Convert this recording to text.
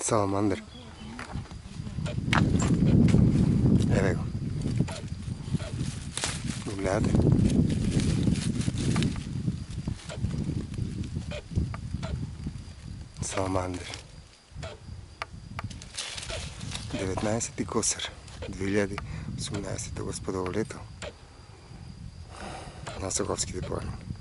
Саламандър. Еве го. Го гледате? Саламандър. 19 косър. 2018 господово лето на Саговските планини.